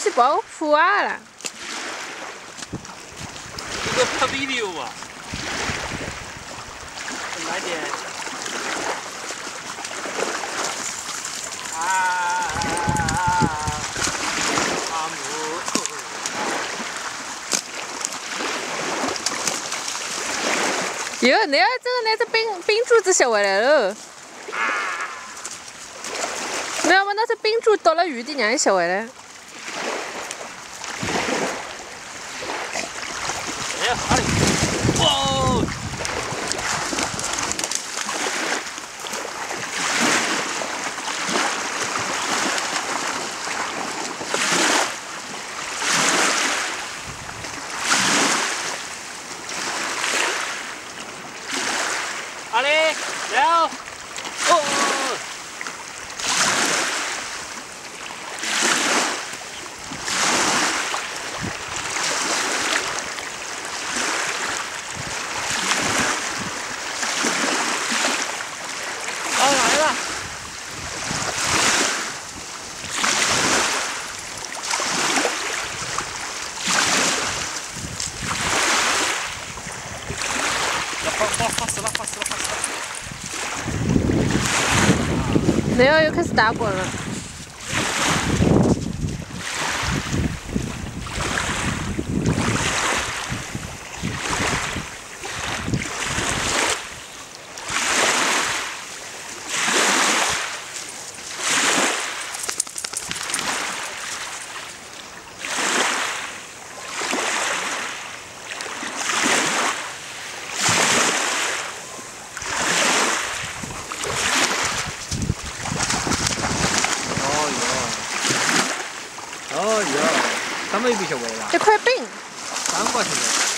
西保护啊了。 这个拍 video 啊，来点阿姆。 哟，那这冰柱子拾回来了。你要把那只冰柱倒了雨地，让伊拾回来。 哎呀，哈利！哇！哈利，来！哦！来了！发死了！ 那要又开始打滚了。 哦哟，他们又必须喂了。 这块冰。 3块钱的。